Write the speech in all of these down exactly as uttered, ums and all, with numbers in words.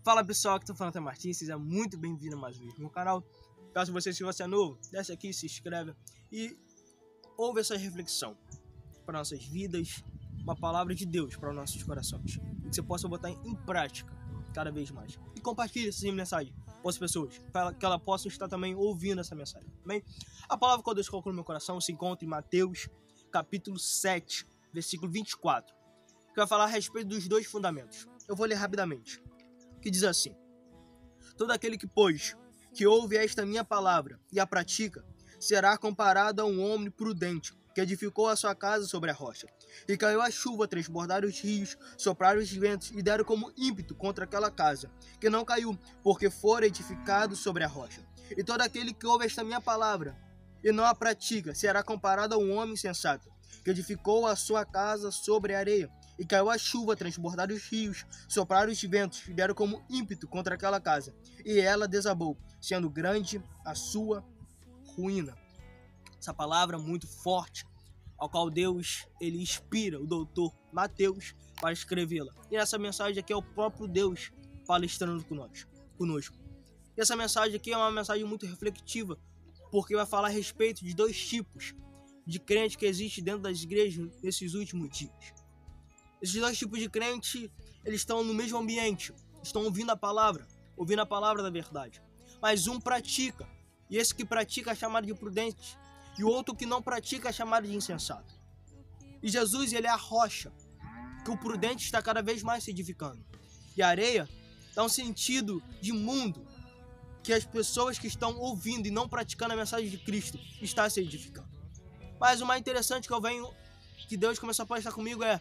Fala pessoal, aqui tô falando é Martins, seja muito bem-vindo a mais um vídeo no meu canal. Caso você, se você é novo, desce aqui, se inscreve e ouve essa reflexão para nossas vidas, uma palavra de Deus para os nossos corações, e que você possa botar em prática cada vez mais. E compartilhe essa mensagem com as pessoas, para que ela possa estar também ouvindo essa mensagem. Amém? A palavra que Deus colocou no meu coração se encontra em Mateus, capítulo sete, versículo vinte e quatro, que vai falar a respeito dos dois fundamentos. Eu vou ler rapidamente. Que diz assim: todo aquele que, pois, que ouve esta minha palavra e a pratica, será comparado a um homem prudente, que edificou a sua casa sobre a rocha. E caiu a chuva, transbordaram os rios, sopraram os ventos e deram como ímpeto contra aquela casa, que não caiu, porque fora edificado sobre a rocha. E todo aquele que ouve esta minha palavra e não a pratica, será comparado a um homem sensato, que edificou a sua casa sobre a areia. E caiu a chuva, transbordaram os rios, sopraram os ventos, e deram como ímpeto contra aquela casa, e ela desabou, sendo grande a sua ruína. Essa palavra muito forte, ao qual Deus ele inspira o doutor Mateus para escrevê-la. E essa mensagem aqui é o próprio Deus palestrando conosco. E essa mensagem aqui é uma mensagem muito reflexiva, porque vai falar a respeito de dois tipos de crente que existem dentro das igrejas nesses últimos dias. Esses dois tipos de crente, eles estão no mesmo ambiente, estão ouvindo a palavra, ouvindo a palavra da verdade. Mas um pratica, e esse que pratica é chamado de prudente, e o outro que não pratica é chamado de insensato. E Jesus, ele é a rocha, que o prudente está cada vez mais se edificando. E a areia dá um sentido de mundo, que as pessoas que estão ouvindo e não praticando a mensagem de Cristo estão se edificando. Mas o mais interessante que eu venho, que Deus começou a palestrar comigo é: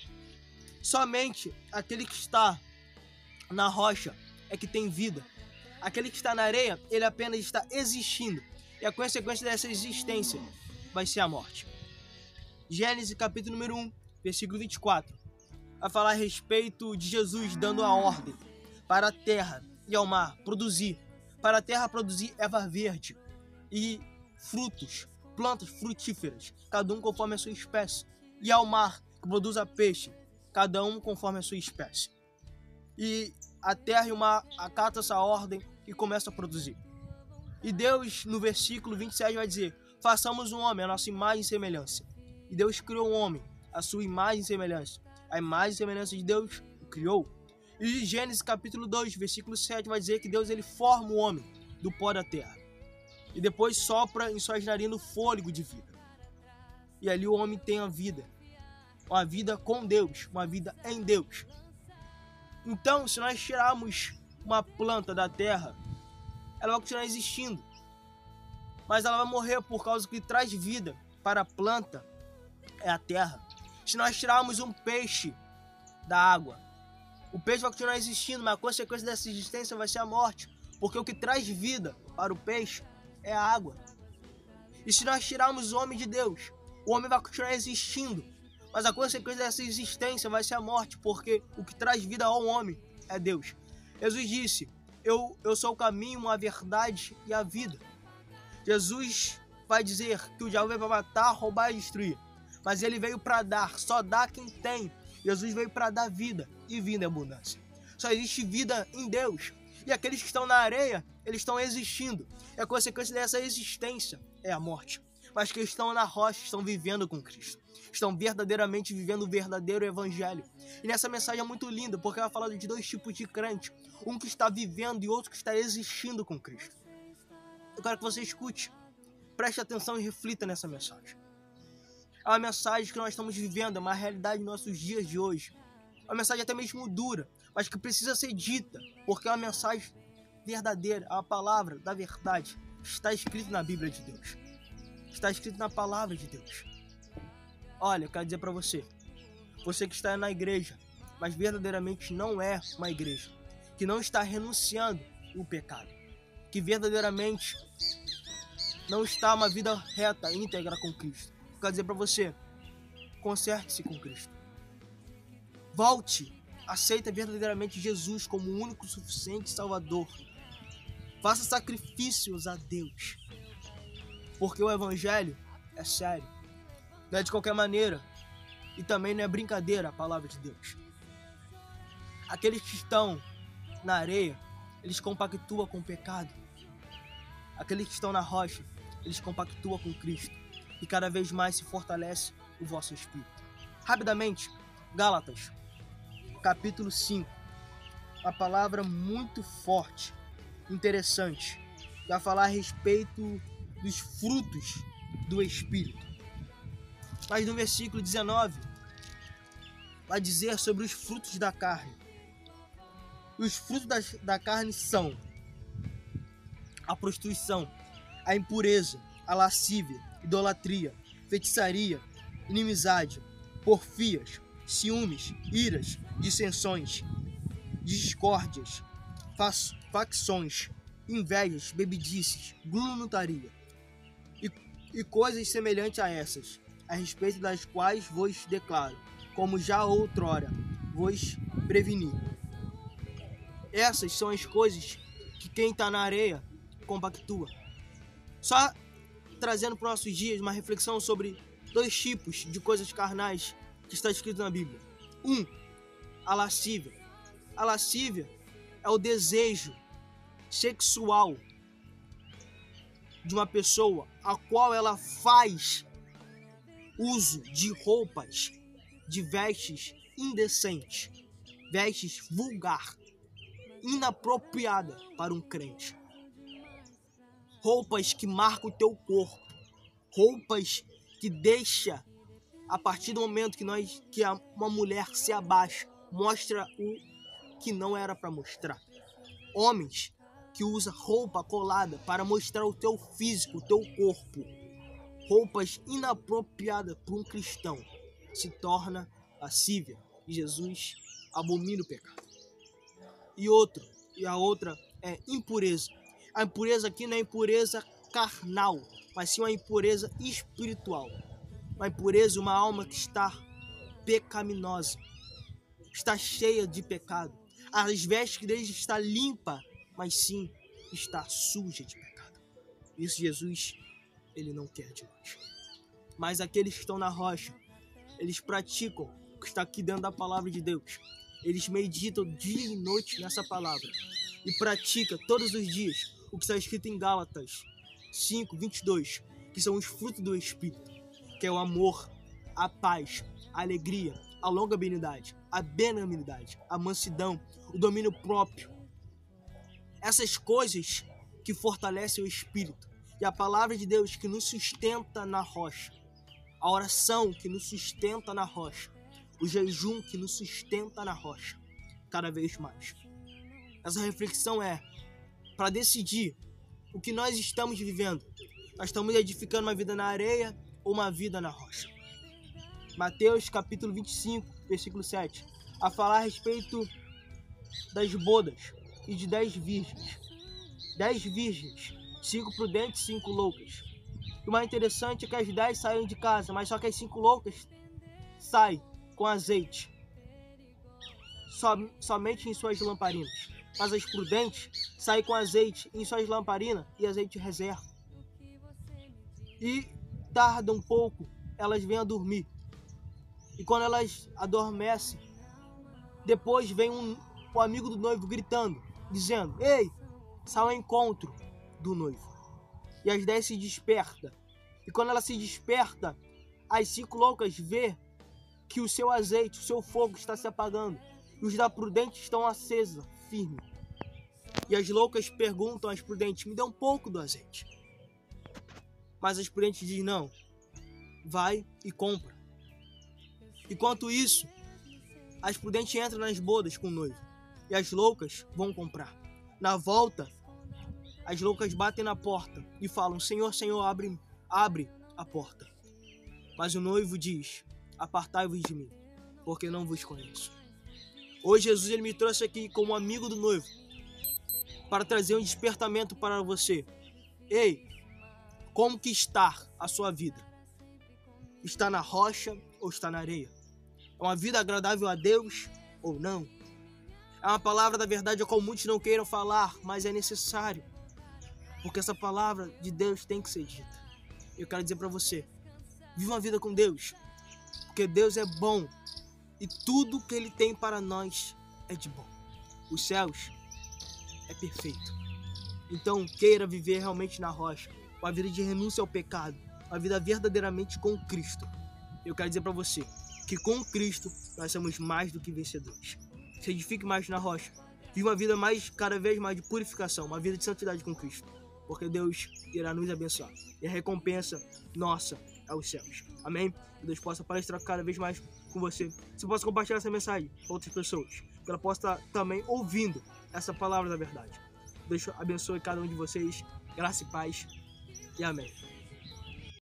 somente aquele que está na rocha é que tem vida. Aquele que está na areia, ele apenas está existindo. E a consequência dessa existência vai ser a morte. Gênesis capítulo número um, versículo vinte e quatro. Vai falar a respeito de Jesus dando a ordem para a terra e ao mar produzir. Para a terra produzir erva verde e frutos, plantas frutíferas, cada um conforme a sua espécie. E ao mar que produza peixe, cada um conforme a sua espécie. E a terra e o mar acatam essa ordem e começam a produzir. E Deus, no versículo vinte e sete, vai dizer: façamos um homem, a nossa imagem e semelhança. E Deus criou um homem, a sua imagem e semelhança. A imagem e semelhança de Deus o criou. E Gênesis capítulo dois, versículo sete, vai dizer que Deus ele forma o homem do pó da terra. E depois sopra em suas narinas o fôlego de vida. E ali o homem tem a vida. Uma vida com Deus, uma vida em Deus. Então, se nós tirarmos uma planta da terra, ela vai continuar existindo, mas ela vai morrer por causa que traz vida para a planta é a terra. Se nós tirarmos um peixe da água, o peixe vai continuar existindo, mas a consequência dessa existência vai ser a morte, porque o que traz vida para o peixe é a água. E se nós tirarmos o homem de Deus, o homem vai continuar existindo, mas a consequência dessa existência vai ser a morte, porque o que traz vida ao homem é Deus. Jesus disse: eu, eu sou o caminho, a verdade e a vida. Jesus vai dizer que o diabo veio para matar, roubar e destruir, mas ele veio para dar, só dá quem tem. Jesus veio para dar vida e vida em abundância. Só existe vida em Deus. E aqueles que estão na areia, eles estão existindo. E a consequência dessa existência é a morte. Mas que estão na rocha, estão vivendo com Cristo. Estão verdadeiramente vivendo o verdadeiro evangelho. E nessa mensagem é muito linda, porque ela fala de dois tipos de crente. Um que está vivendo e outro que está existindo com Cristo. Eu quero que você escute, preste atenção e reflita nessa mensagem. É uma mensagem que nós estamos vivendo, é uma realidade nos nossos dias de hoje. É uma mensagem até mesmo dura, mas que precisa ser dita, porque é uma mensagem verdadeira, é uma palavra da verdade. Está escrito na Bíblia de Deus. Está escrito na palavra de Deus. Olha, eu quero dizer para você, você que está na igreja, mas verdadeiramente não é uma igreja, que não está renunciando o pecado, que verdadeiramente não está uma vida reta, íntegra com Cristo. Eu quero dizer para você, conserte-se com Cristo. Volte, aceita verdadeiramente Jesus como o único suficiente Salvador. Faça sacrifícios a Deus, porque o evangelho é sério. Não é de qualquer maneira. E também não é brincadeira a palavra de Deus. Aqueles que estão na areia, eles compactuam com o pecado. Aqueles que estão na rocha, eles compactuam com Cristo. E cada vez mais se fortalece o vosso espírito. Rapidamente, Gálatas, capítulo cinco. Uma palavra muito forte, interessante. Vai falar a respeito dos frutos do Espírito. Mas no versículo dezenove, vai dizer sobre os frutos da carne. Os frutos da, da carne são a prostituição, a impureza, a lascívia, idolatria, feitiçaria, inimizade, porfias, ciúmes, iras, dissensões, discórdias, facções, invejas, bebedices, glutatonia e, e coisas semelhantes a essas, a respeito das quais vos declaro, como já outrora vos preveni. Essas são as coisas que quem está na areia compactua. Só trazendo para os nossos dias uma reflexão sobre dois tipos de coisas carnais que está escrito na Bíblia. Um, a lascívia. A lascívia é o desejo sexual de uma pessoa a qual ela faz uso de roupas, de vestes indecentes, vestes vulgar, inapropriada para um crente. Roupas que marcam o teu corpo, roupas que deixa, a partir do momento que nós, que uma mulher se abaixa, mostra o que não era para mostrar. Homens que usam roupa colada para mostrar o teu físico, o teu corpo. Roupas inapropriadas para um cristão se torna lascívia. E Jesus abomina o pecado. E outro, e a outra é impureza. A impureza aqui não é impureza carnal, mas sim uma impureza espiritual. Uma impureza, uma alma que está pecaminosa, está cheia de pecado. As vestes deles está limpa, mas sim está suja de pecado. Isso Jesus, ele não quer de nós. Mas aqueles que estão na rocha, eles praticam o que está aqui dentro da palavra de Deus. Eles meditam dia e noite nessa palavra e praticam todos os dias o que está escrito em Gálatas cinco, vinte e dois, que são os frutos do Espírito, que é o amor, a paz, a alegria, a longanimidade, a benignidade, a mansidão, o domínio próprio. Essas coisas que fortalecem o espírito. E a palavra de Deus que nos sustenta na rocha. A oração que nos sustenta na rocha. O jejum que nos sustenta na rocha. Cada vez mais. Essa reflexão é para decidir o que nós estamos vivendo. Nós estamos edificando uma vida na areia ou uma vida na rocha. Mateus capítulo vinte e cinco, versículo sete. A falar a respeito das bodas e de dez virgens. Dez virgens, cinco prudentes e cinco loucas. E o mais interessante é que as dez saíram de casa, mas só que as cinco loucas saem com azeite, som, somente em suas lamparinas. Mas as prudentes saem com azeite em suas lamparinas e azeite reserva. E tarda um pouco, elas vêm a dormir. E quando elas adormecem, depois vem um, um amigo do noivo gritando, dizendo: ei, sai ao encontro do noivo. E as dez se despertam. E quando ela se desperta, as cinco loucas vê que o seu azeite, o seu fogo está se apagando. E os da prudente estão acesa, firme. E as loucas perguntam às prudentes: me dê um pouco do azeite. Mas as prudentes dizem: não, vai e compra. Enquanto isso, as prudentes entram nas bodas com o noivo. E as loucas vão comprar. Na volta, as loucas batem na porta e falam: Senhor, Senhor, abre, abre a porta. Mas o noivo diz: apartai-vos de mim, porque não vos conheço. Hoje Jesus ele me trouxe aqui como amigo do noivo para trazer um despertamento para você. Ei, como que está a sua vida? Está na rocha ou está na areia? É uma vida agradável a Deus ou não? É uma palavra da verdade a qual muitos não queiram falar, mas é necessário. Porque essa palavra de Deus tem que ser dita. Eu quero dizer para você, viva uma vida com Deus. Porque Deus é bom. E tudo que Ele tem para nós é de bom. Os céus é perfeito. Então, queira viver realmente na rocha, uma vida de renúncia ao pecado, uma vida verdadeiramente com Cristo. Eu quero dizer para você que com Cristo nós somos mais do que vencedores. Se edifique mais na rocha. Viva uma vida mais, cada vez mais de purificação, uma vida de santidade com Cristo. Porque Deus irá nos abençoar. E a recompensa nossa é os céus. Amém? Que Deus possa palestrar cada vez mais com você. Você possa compartilhar essa mensagem com outras pessoas. Que ela possa estar também ouvindo essa palavra da verdade. Deus abençoe cada um de vocês. Graça e paz. E amém.